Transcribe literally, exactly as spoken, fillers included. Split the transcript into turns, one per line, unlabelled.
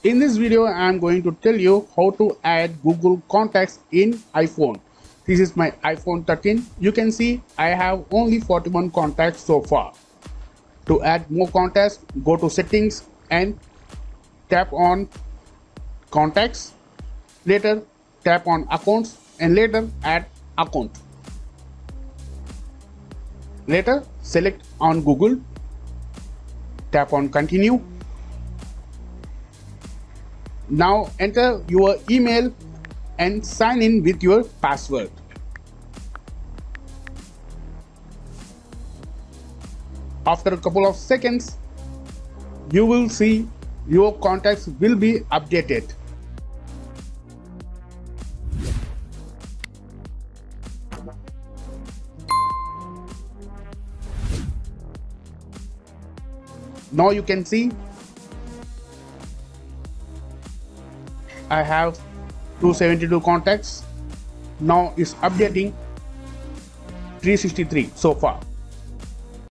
In this video, I am going to tell you how to add Google Contacts in iPhone. This is my iPhone thirteen. You can see I have only forty-one contacts so far. To add more contacts, go to Settings and tap on Contacts. Later, tap on Accounts and later add Account. Later, select on Google. Tap on Continue. Now enter your email and sign in with your password. After a couple of seconds, you will see your contacts will be updated. Now you can see I have two hundred seventy-two contacts. Now it's updating three hundred sixty-three so far.